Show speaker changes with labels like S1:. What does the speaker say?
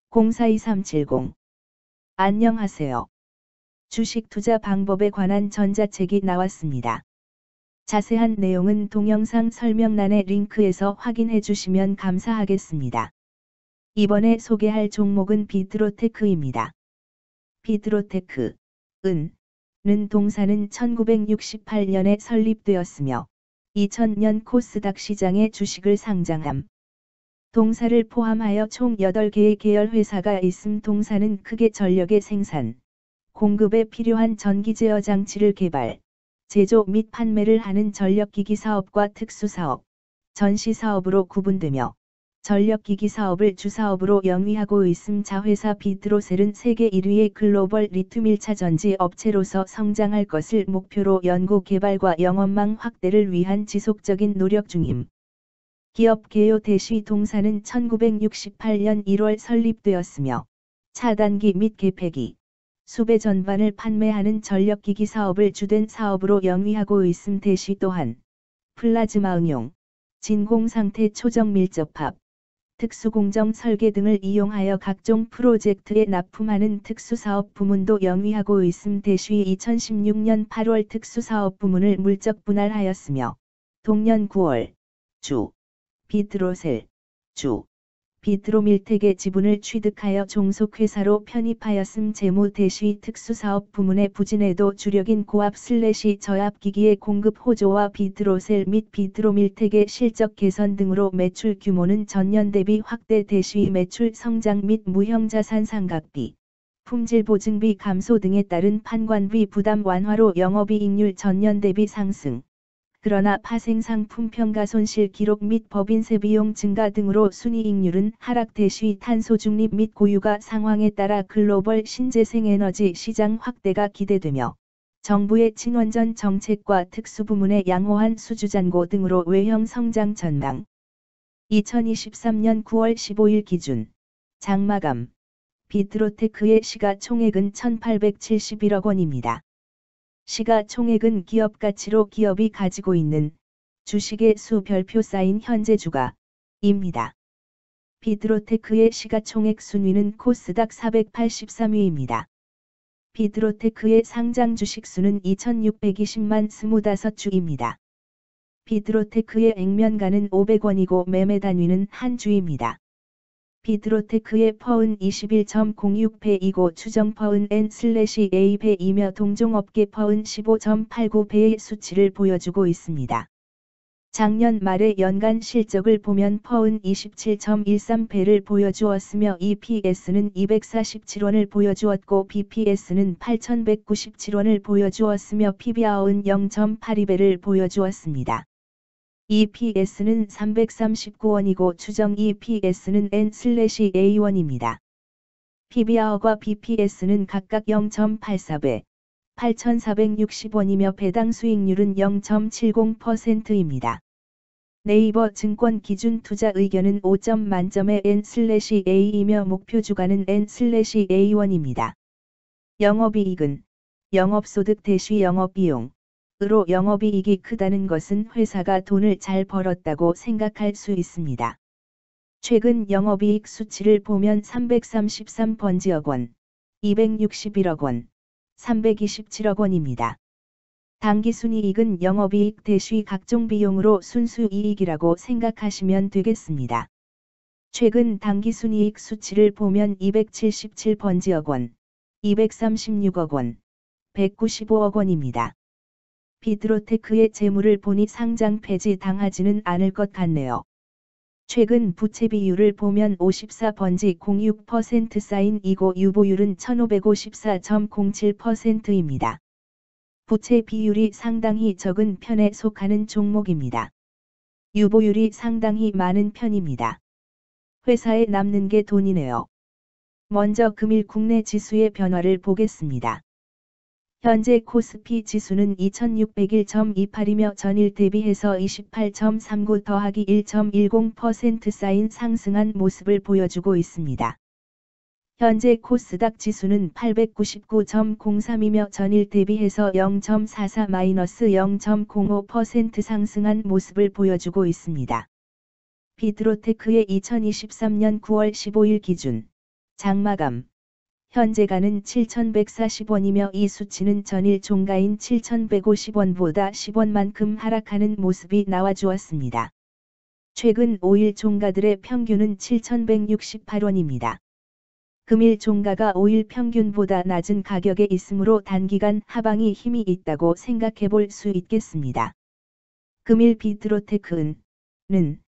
S1: 042370. 안녕하세요. 주식 투자 방법에 관한 전자책이 나왔습니다. 자세한 내용은 동영상 설명란의 링크에서 확인해 주시면 감사하겠습니다. 이번에 소개할 종목은 비트로테크입니다. 비트로테크, 는 동사는 1968년에 설립되었으며 2000년 코스닥 시장에 주식을 상장함. 동사를 포함하여 총 8개의 계열 회사가 있음. 동사는 크게 전력의 생산, 공급에 필요한 전기 제어 장치를 개발, 제조 및 판매를 하는 전력기기 사업과 특수사업, 전시사업으로 구분되며 전력기기 사업을 주사업으로 영위하고 있음. 자회사 비트로셀은 세계 1위의 글로벌 리튬 1차 전지 업체로서 성장할 것을 목표로 연구 개발과 영업망 확대를 위한 지속적인 노력 중임. 기업 개요 대시 동사는 1968년 1월 설립되었으며 차단기 및 개폐기, 수배 전반을 판매하는 전력기기 사업을 주된 사업으로 영위하고 있음. 대시 또한 플라즈마 응용, 진공상태 초정 밀접합, 특수공정 설계 등을 이용하여 각종 프로젝트에 납품하는 특수사업 부문도 영위하고 있음. 대시 2016년 8월 특수사업 부문을 물적 분할하였으며 동년 9월 비트로셀, 비트로밀텍의 지분을 취득하여 종속회사로 편입하였음. 재무 대시 특수사업 부문의 부진에도 주력인 고압/저압기기의 공급 호조와 비트로셀 및 비트로밀텍의 실적 개선 등으로 매출 규모는 전년 대비 확대. 대시 매출 성장 및 무형자산 상각비, 품질 보증비 감소 등에 따른 판관비 부담 완화로 영업이익률 전년 대비 상승. 그러나 파생상품 평가 손실 기록 및 법인세 비용 증가 등으로 순이익률은 하락. 대시 탄소 중립 및 고유가 상황에 따라 글로벌 신재생 에너지 시장 확대가 기대되며 정부의 친원전 정책과 특수부문의 양호한 수주잔고 등으로 외형 성장 전망. 2023년 9월 15일 기준 장마감 비트로테크의 시가총액은 1,871억 원입니다. 시가총액은 기업가치로 기업이 가지고 있는 주식의 수 별표 쌓인 현재 주가입니다. 비트로테크의 시가총액 순위는 코스닥 483위입니다. 비트로테크의 상장 주식 수는 2,620만 25주입니다. 비트로테크의 액면가는 500원이고 매매 단위는 한 주입니다. 비트로테크의 퍼은 21.06배이고 추정 퍼은 N/A배이며 동종업계 퍼은 15.89배의 수치를 보여주고 있습니다. 작년 말의 연간 실적을 보면 퍼은 27.13배를 보여주었으며 EPS는 247원을 보여주었고 BPS는 8,197원을 보여주었으며 PBR은 0.82배를 보여주었습니다. EPS는 339원이고 추정 EPS는 N/A1입니다. PBR과 BPS는 각각 0.84배, 8,460원이며 배당 수익률은 0.70%입니다. 네이버 증권 기준 투자 의견은 5점 만점의 N/A이며 목표 주가는 N/A1입니다. 영업이익은 영업소득 대시 영업비용 으로 영업이익이 크다는 것은 회사가 돈을 잘 벌었다고 생각할 수 있습니다. 최근 영업이익 수치를 보면 333번지억 원, 261억 원, 327억 원입니다. 당기순이익은 영업이익 대시 각종 비용으로 순수이익이라고 생각하시면 되겠습니다. 최근 당기순이익 수치를 보면 277번지억 원, 236억 원, 195억 원입니다. 비트로테크의 재물을 보니 상장 폐지 당하지는 않을 것 같네요. 최근 부채 비율을 보면 54.06% 쌓인이고 유보율은 1554.07%입니다. 부채 비율이 상당히 적은 편에 속하는 종목입니다. 유보율이 상당히 많은 편입니다. 회사에 남는 게 돈이네요. 먼저 금일 국내 지수의 변화를 보겠습니다. 현재 코스피 지수는 2601.28이며 전일 대비해서 28.39 더하기 1.10% 쌓인 상승한 모습을 보여주고 있습니다. 현재 코스닥 지수는 899.03이며 전일 대비해서 0.44-0.05% 상승한 모습을 보여주고 있습니다. 비트로테크의 2023년 9월 15일 기준 장마감. 현재가는 7,140원이며 이 수치는 전일 종가인 7,150원보다 10원만큼 하락하는 모습이 나와주었습니다. 최근 5일 종가들의 평균은 7,168원입니다. 금일 종가가 5일 평균보다 낮은 가격에 있으므로 단기간 하방이 힘이 있다고 생각해 볼 수 있겠습니다. 금일 비트로테크는